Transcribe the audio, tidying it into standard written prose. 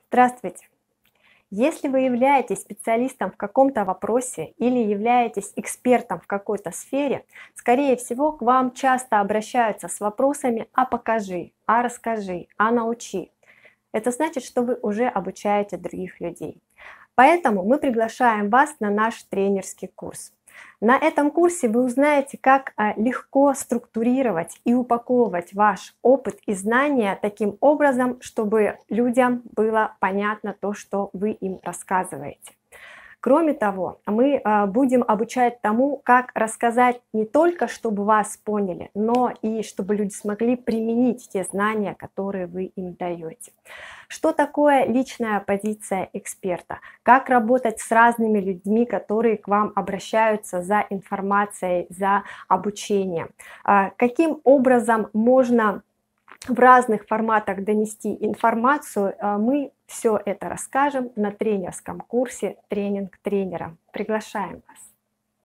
Здравствуйте! Если вы являетесь специалистом в каком-то вопросе или являетесь экспертом в какой-то сфере, скорее всего, к вам часто обращаются с вопросами «а покажи», «а расскажи», «а научи». Это значит, что вы уже обучаете других людей. Поэтому мы приглашаем вас на наш тренерский курс. На этом курсе вы узнаете, как легко структурировать и упаковывать ваш опыт и знания таким образом, чтобы людям было понятно то, что вы им рассказываете. Кроме того, мы будем обучать тому, как рассказать не только, чтобы вас поняли, но и чтобы люди смогли применить те знания, которые вы им даете. Что такое личная позиция эксперта? Как работать с разными людьми, которые к вам обращаются за информацией, за обучением? Каким образом можно в разных форматах донести информацию, мы все это расскажем на тренерском курсе «Тренинг тренера». Приглашаем вас!